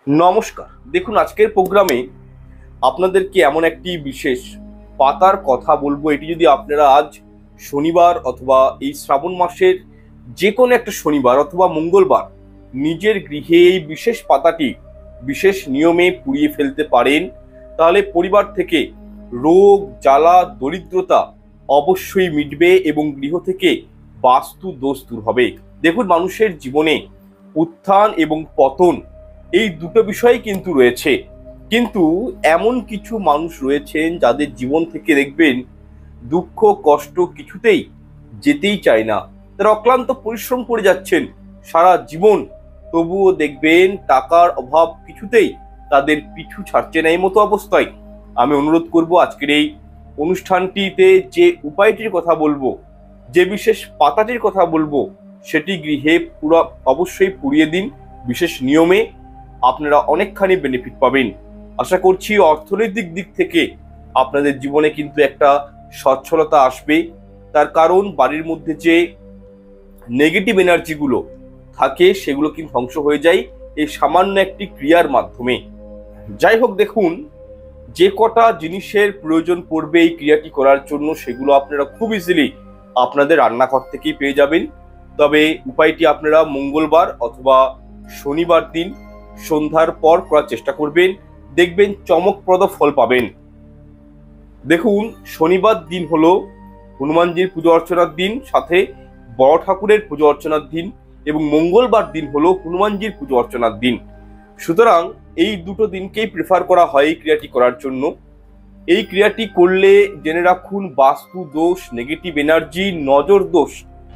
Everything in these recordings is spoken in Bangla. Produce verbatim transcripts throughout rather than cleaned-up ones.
নমস্কার। দেখুন, আজকের প্রোগ্রামে আপনাদেরকে এমন একটি বিশেষ পাতার কথা বলবো। এটি যদি আপনারা আজ শনিবার অথবা এই শ্রাবণ মাসের যে কোনো একটা শনিবার অথবা মঙ্গলবার নিজের গৃহে এই বিশেষ পাতাটি বিশেষ নিয়মে পুড়িয়ে ফেলতে পারেন, তাহলে পরিবার থেকে রোগ জ্বালা দরিদ্রতা অবশ্যই মিটবে এবং গৃহ থেকে বাস্তু দোষ দূর হবে। দেখুন, মানুষের জীবনে উত্থান এবং পতন এই দুটো বিষয় কিন্তু রয়েছে, কিন্তু এমন কিছু মানুষ রয়েছেন যাদের জীবন থেকে দেখবেন দুঃখ কষ্ট কিছুতেই যেতেই চায় না। তারা অক্লান্ত পরিশ্রম করে যাচ্ছেন সারা জীবন, তবুও দেখবেন টাকার অভাব কিছুতেই তাদের পিছু ছাড়ছে না। এই মতো অবস্থায় আমি অনুরোধ করব, আজকের এই অনুষ্ঠানটিতে যে উপায়টির কথা বলবো, যে বিশেষ পাতাটির কথা বলবো, সেটি গৃহে পুরো অবশ্যই পুড়িয়ে দিন বিশেষ নিয়মে। আপনারা অনেকখানি বেনিফিট পাবেন। আশা করছি অর্থনৈতিক দিক থেকে আপনাদের জীবনে কিন্তু একটা সচ্ছলতা আসবে। তার কারণ বাড়ির মধ্যে যে নেগেটিভ এনার্জিগুলো থাকে সেগুলো কিন্তু ধ্বংস হয়ে যায় এই সামান্য একটি ক্রিয়ার মাধ্যমে। যাই হোক, দেখুন, যে কটা জিনিসের প্রয়োজন পড়বে এই ক্রিয়াটি করার জন্য সেগুলো আপনারা খুব ইজিলি আপনাদের রান্নাঘর থেকেই পেয়ে যাবেন। তবে উপায়টি আপনারা মঙ্গলবার অথবা শনিবার দিন সন্ধ্যার পর করার চেষ্টা করবেন, দেখবেন চমকপ্রদ ফল পাবেন। দেখুন, শনিবার দিন হলো হনুমানজির পুজো অর্চনার দিন, সাথে বড় ঠাকুরের পুজো অর্চনার দিন, এবং মঙ্গলবার দিন হলো হনুমানজির পুজো অর্চনার দিন। সুতরাং এই দুটো দিনকেই প্রেফার করা হয় এই ক্রিয়াটি করার জন্য। এই ক্রিয়াটি করলে জেনে রাখুন, বাস্তু দোষ, নেগেটিভ এনার্জি, নজর দোষ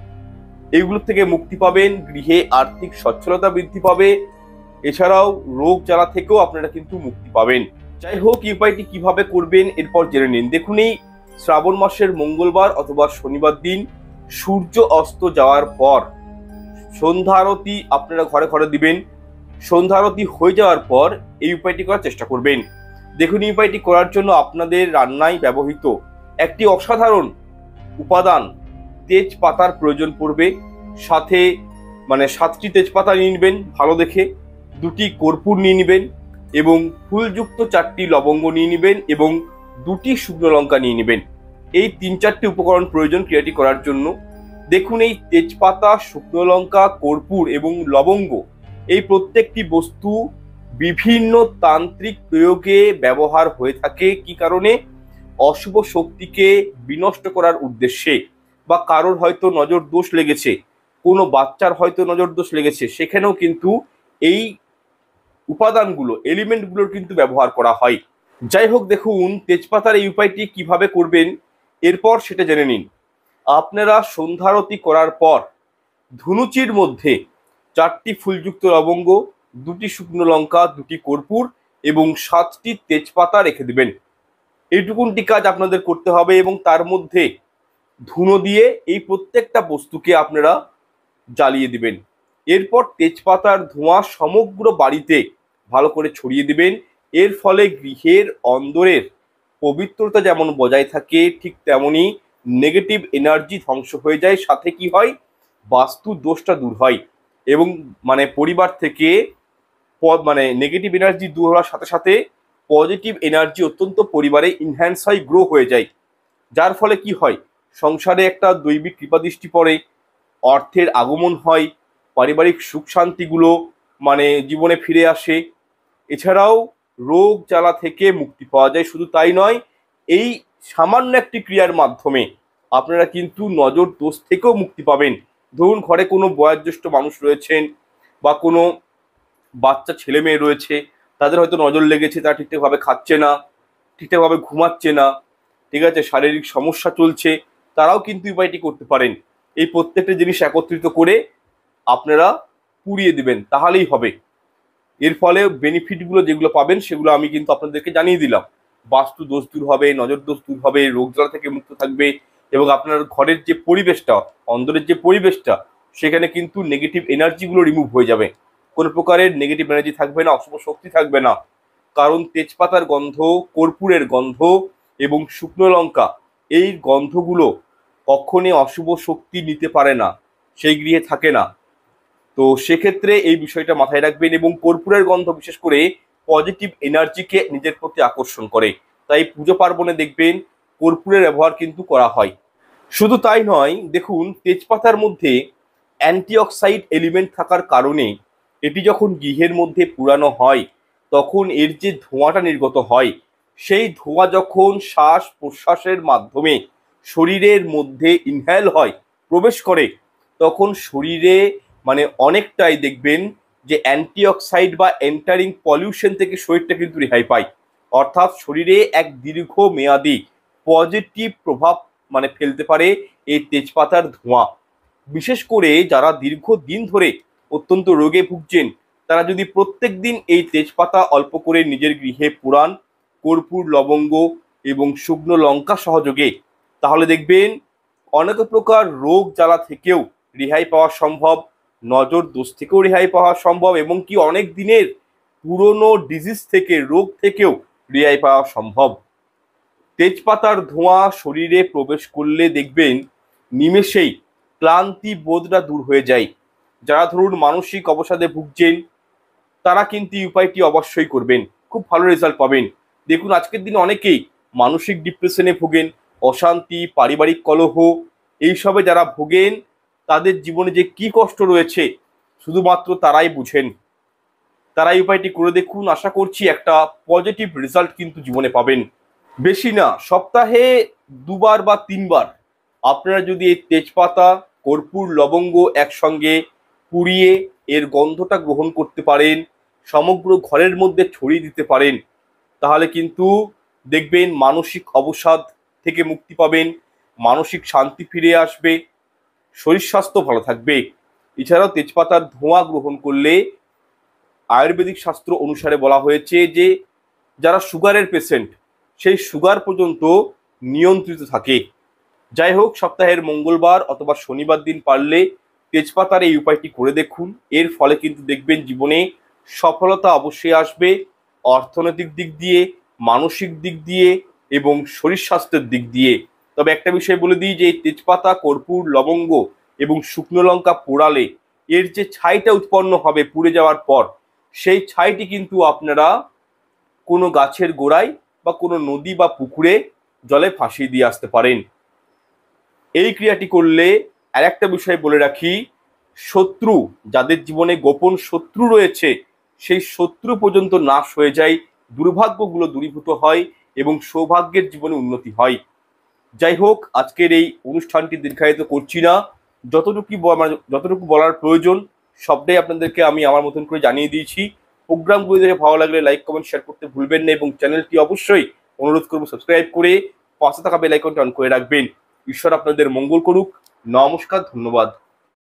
এইগুলো থেকে মুক্তি পাবেন, গৃহে আর্থিক সচ্ছলতা বৃদ্ধি পাবে, এছাড়াও রোগ জ্বালা থেকেও আপনারা কিন্তু মুক্তি পাবেন। যাই হোক, এই উপায়টি কিভাবে করবেন এরপর জেনে নিন। দেখুন, এই শ্রাবণ মাসের মঙ্গলবার অথবা শনিবার দিন সূর্য অস্ত যাওয়ার পর সন্ধ্যা আরতি আপনারা ঘরে ঘরে দিবেন। সন্ধ্যা আরতি হয়ে যাওয়ার পর এই উপায়টি করার চেষ্টা করবেন। দেখুন, এই উপায়টি করার জন্য আপনাদের রান্নায় ব্যবহৃত একটি অসাধারণ উপাদান তেজপাতার প্রয়োজন পড়বে। সাথে মানে সাতটি তেজপাতা নিয়ে নেবেন ভালো দেখে, দুটি কর্পূর নিয়ে নেবেন এবং ফুলযুক্ত চারটি লবঙ্গ নিয়ে নেবেন এবং দুটি শুকনো লঙ্কা নিয়ে নেবেন। এই তিন চারটি উপকরণ প্রয়োজন ক্রিয়াটি করার জন্য। দেখুন, এই তেজপাতা, শুকনো লঙ্কা, কর্পূর এবং লবঙ্গ এই প্রত্যেকটি বস্তু বিভিন্ন তান্ত্রিক প্রয়োগে ব্যবহার হয়ে থাকে। কি কারণে? অশুভ শক্তিকে বিনষ্ট করার উদ্দেশ্যে, বা কারোর হয়তো নজর দোষ লেগেছে, কোনো বাচ্চার হয়তো নজর দোষ লেগেছে, সেখানেও কিন্তু এই উপাদানগুলো, এলিমেন্টগুলোর কিন্তু ব্যবহার করা হয়। যাই হোক, দেখুন, তেজপাতার এই উপায়টি কিভাবে করবেন এরপর সেটা জেনে নিন। আপনারা সন্ধ্যারতি করার পর ধুনুচির মধ্যে চারটি ফুলযুক্ত লবঙ্গ, দুটি শুকনো লঙ্কা, দুটি কর্পূর এবং সাতটি তেজপাতা রেখে দিবেন। এইটুকুনটি কাজ আপনাদের করতে হবে এবং তার মধ্যে ধুনো দিয়ে এই প্রত্যেকটা বস্তুকে আপনারা জ্বালিয়ে দিবেন। এরপর তেজপাতার ধোঁয়া সমগ্র বাড়িতে ভালো করে ছড়িয়ে দিবেন। এর ফলে গৃহের অন্দরের পবিত্রতা যেমন বজায় থাকে, ঠিক তেমনি নেগেটিভ এনার্জি ধ্বংস হয়ে যায়। সাথে কি হয়, বাস্তু দোষটা দূর হয় এবং মানে পরিবার থেকে মানে নেগেটিভ এনার্জি দূর হওয়ার সাথে সাথে পজিটিভ এনার্জি অত্যন্ত পরিবারে ইনহ্যান্স হয়, গ্রো হয়ে যায়। যার ফলে কি হয়, সংসারে একটা দৈবিক কৃপাদৃষ্টি পড়ে, অর্থের আগমন হয়, পারিবারিক সুখ শান্তিগুলো মানে জীবনে ফিরে আসে। এছাড়াও রোগ জ্বালা থেকে মুক্তি পাওয়া যায়। শুধু তাই নয়, এই সামান্য একটি ক্রিয়ার মাধ্যমে আপনারা কিন্তু নজর দোষ থেকেও মুক্তি পাবেন। ধরুন, ঘরে কোনো বয়োজ্যেষ্ঠ মানুষ রয়েছেন বা কোনো বাচ্চা ছেলে মেয়ে রয়েছে, তাদের হয়তো নজর লেগেছে, তারা ঠিকঠাকভাবে খাচ্ছে না, ঠিকঠাকভাবে ঘুমাচ্ছে না, ঠিক আছে, শারীরিক সমস্যা চলছে, তারাও কিন্তু উপায়টি করতে পারেন। এই প্রত্যেকটা জিনিস একত্রিত করে আপনারা পুড়িয়ে দিবেন, তাহলেই হবে। এর ফলে বেনিফিটগুলো যেগুলো পাবেন সেগুলো আমি কিন্তু আপনাদেরকে জানিয়ে দিলাম। বাস্তু দোষ দূর হবে, নজর দোষ দূর হবে, রোগ জ্বালা থেকে মুক্ত থাকবে এবং আপনার ঘরের যে পরিবেশটা, অন্দরের যে পরিবেশটা, সেখানে কিন্তু নেগেটিভ এনার্জিগুলো রিমুভ হয়ে যাবে। কোনো প্রকারের নেগেটিভ এনার্জি থাকবে না, অশুভ শক্তি থাকবে না। কারণ তেজপাতার গন্ধ, কর্পূরের গন্ধ এবং শুকনো লঙ্কা এই গন্ধগুলো কখনই অশুভ শক্তি নিতে পারে না, সেই গৃহে থাকে না। তো সেক্ষেত্রে এই বিষয়টা মাথায় রাখবেন। এবং কর্পূরের গন্ধ বিশেষ করে পজিটিভ এনার্জিকে নিজের প্রতি আকর্ষণ করে, তাই পুজো পার্বণে দেখবেন কর্পূরের ব্যবহার কিন্তু করা হয়। শুধু তাই নয়, দেখুন তেজপাতার মধ্যে অ্যান্টিঅক্সাইড এলিমেন্ট থাকার কারণে এটি যখন গৃহের মধ্যে পুরানো হয় তখন এর যে ধোঁয়াটা নির্গত হয়, সেই ধোঁয়া যখন শ্বাস প্রশ্বাসের মাধ্যমে শরীরের মধ্যে ইনহেল হয়, প্রবেশ করে, তখন শরীরে মানে অনেকটাই দেখবেন যে অ্যান্টিঅক্সাইড বা এন্টারিং পলিউশন থেকে শরীরটা কিন্তু রেহাই পায়। অর্থাৎ শরীরে এক দীর্ঘ মেয়াদি পজিটিভ প্রভাব মানে ফেলতে পারে এই তেজপাতার ধোঁয়া। বিশেষ করে যারা দীর্ঘদিন ধরে অত্যন্ত রোগে ভুগছেন, তারা যদি প্রত্যেক দিন এই তেজপাতা অল্প করে নিজের গৃহে পুরান কর্পূর, লবঙ্গ এবং শুকনো লঙ্কা সহযোগে, তাহলে দেখবেন অনেক প্রকার রোগ জ্বালা থেকেও রেহাই পাওয়া সম্ভব, নজর দোষ থেকেও রেহাই পাওয়া সম্ভব, এবং কি অনেক দিনের পুরনো ডিজিজ থেকে, রোগ থেকেও রেহাই পাওয়া সম্ভব। তেজপাতার ধোঁয়া শরীরে প্রবেশ করলে দেখবেন নিমেষেই ক্লান্তি বোধটা দূর হয়ে যায়। যারা ধরুন মানসিক অবসাদে ভুগছেন, তারা কিন্তু এই উপায়টি অবশ্যই করবেন, খুব ভালো রেজাল্ট পাবেন। দেখুন আজকের দিনে অনেকেই মানসিক ডিপ্রেশনে ভোগেন, অশান্তি, পারিবারিক কলহ, এইসবে যারা ভোগেন, তাদের জীবনে যে কি কষ্ট রয়েছে শুধুমাত্র তারাই বুঝেন। তারা এই উপায়টি করে দেখুন, আশা করছি একটা পজিটিভ রেজাল্ট কিন্তু জীবনে পাবেন। বেশি না, সপ্তাহে দুবার বা তিনবার আপনারা যদি এই তেজপাতা, কর্পূর, লবঙ্গ একসঙ্গে পুড়িয়ে এর গন্ধটা গ্রহণ করতে পারেন, সমগ্র ঘরের মধ্যে ছড়িয়ে দিতে পারেন, তাহলে কিন্তু দেখবেন মানসিক অবসাদ থেকে মুক্তি পাবেন, মানসিক শান্তি ফিরে আসবে, শরীর স্বাস্থ্য ভালো থাকবে। এছাড়াও তেজপাতার ধোঁয়া গ্রহণ করলে আয়ুর্বেদিক শাস্ত্র অনুসারে বলা হয়েছে যে যারা সুগারের পেশেন্ট, সেই সুগার পর্যন্ত নিয়ন্ত্রিত থাকে। যাই হোক, সপ্তাহের মঙ্গলবার অথবা শনিবার দিন পারলে তেজপাতার এই উপায়টি করে দেখুন। এর ফলে কিন্তু দেখবেন জীবনে সফলতা অবশ্যই আসবে, অর্থনৈতিক দিক দিয়ে, মানসিক দিক দিয়ে এবং শরীর স্বাস্থ্যের দিক দিয়ে। তবে একটা বিষয় বলে দিই যে এই তেজপাতা, কর্পূর, লবঙ্গ এবং শুকনো লঙ্কা পোড়ালে এর যে ছাইটা উৎপন্ন হবে পুড়ে যাওয়ার পর, সেই ছাইটি কিন্তু আপনারা কোনো গাছের গোড়ায় বা কোনো নদী বা পুকুরে জলে ভাসিয়ে দিয়ে আসতে পারেন। এই ক্রিয়াটি করলে আর একটা বিষয় বলে রাখি, শত্রু, যাদের জীবনে গোপন শত্রু রয়েছে, সেই শত্রু পর্যন্ত নাশ হয়ে যায়, দুর্ভাগ্যগুলো দূরীভূত হয় এবং সৌভাগ্যের জীবনে উন্নতি হয়। যাই হোক, আজকের এই অনুষ্ঠানটি দীর্ঘায়িত করছি না, যতটুকু যতটুকু বলার প্রয়োজন সবটাই আপনাদেরকে আমি আমার মতন করে জানিয়ে দিয়েছি। প্রোগ্রামগুলি দেখে ভালো লাগলে লাইক, কমেন্ট, শেয়ার করতে ভুলবেন না এবং চ্যানেলটি অবশ্যই অনুরোধ করবো সাবস্ক্রাইব করে পাশে থাকা বেল আইকনটি অন করে রাখবেন। ঈশ্বর আপনাদের মঙ্গল করুক। নমস্কার, ধন্যবাদ।